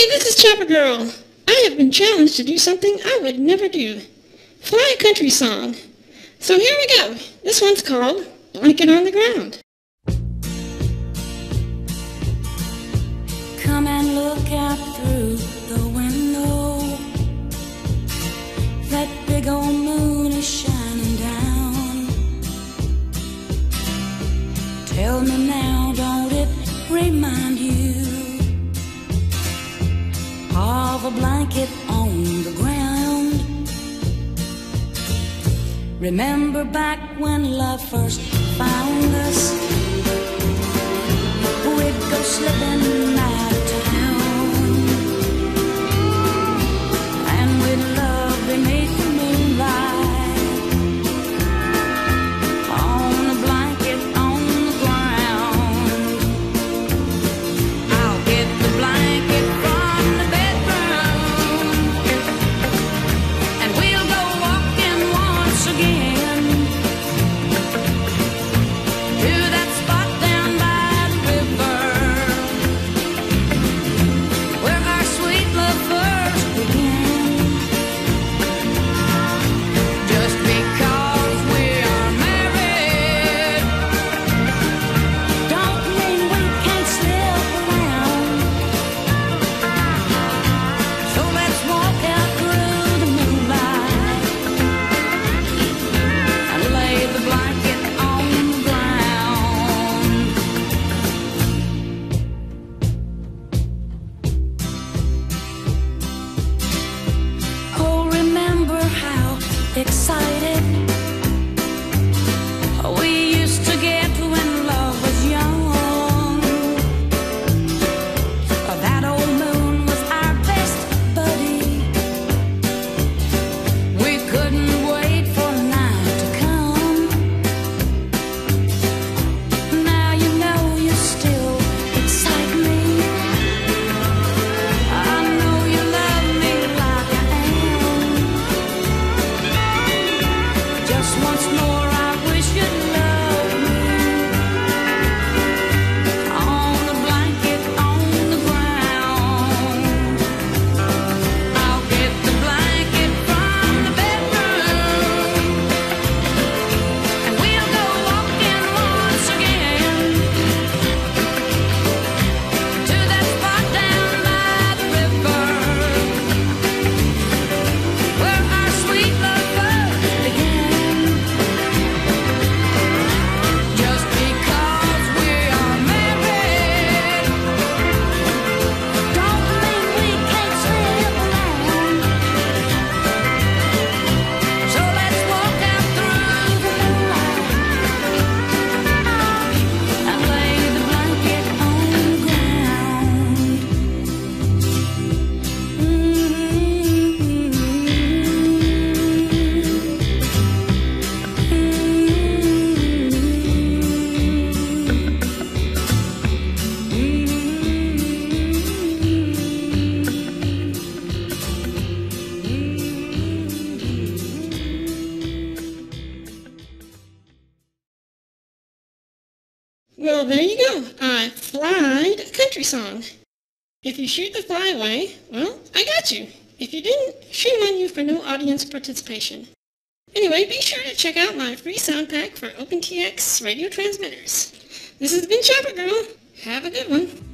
Hey, this is Chopper Girl. I have been challenged to do something I would never do. Fly a country song. So here we go. This one's called Blanket on the Ground. Come and look out through the window. That big old moon is shining down. Tell me now, don't it remind you of a blanket on the ground? Remember back when love first found us? We'd go slipping out of town, and we'd love beneath the moonlight on a blanket on the ground. I'll get the blanket from the bedroom, and we'll go walking once again to that spot down by the river where our sweet love first began. Just because we are married don't mean we can't slip around. So let's walk out through the moonlight and lay the blanket on the ground. Oh, remember how excited we used to get when love was young. That old moon was our best buddy. We couldn't wait for night to come. Now you know you still excite me. I know you love me like I am. Just once more, I wish you'd love me on the blanket on the ground. I'll get the blanket from the bedroom, and we'll go walking once again to that spot down by the river where our sweet love first began. Just because we are married don't mean we can't slip along. So let's walk out through the moonlight and lay the blanket on the ground. Well, there you go. I flied a country song. If you shoot the fly away, well, I got you. If you didn't, shame on you for no audience participation. Anyway, be sure to check out my free sound pack for OpenTX radio transmitters. This has been Chopper Girl. Have a good one.